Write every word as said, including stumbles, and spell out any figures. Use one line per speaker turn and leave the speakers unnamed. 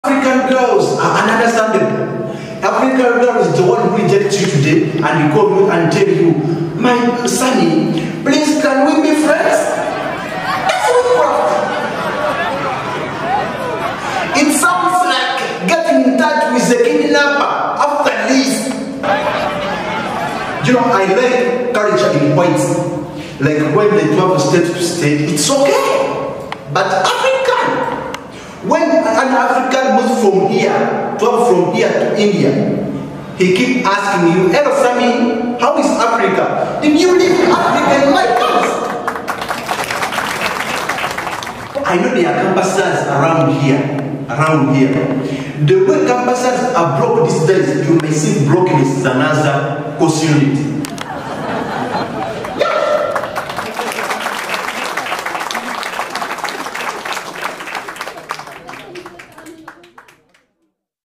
African girls are understandable. African girl is the one who rejects you today and he call you and tell you, my Sammie, please can we be friends? That's witchcraft. It sounds like getting in touch with the kidnapper after this. You know, I like culture in points. Like when they travel state to state, it's okay. But African, when an African moves from here, travel from here to India, he keep asking you, hello Sammie, how is Africa? Did you live in Africa in my past? I know there are campuses around here, around here. The way campuses are broke these days, you may see brokenness is another course unit.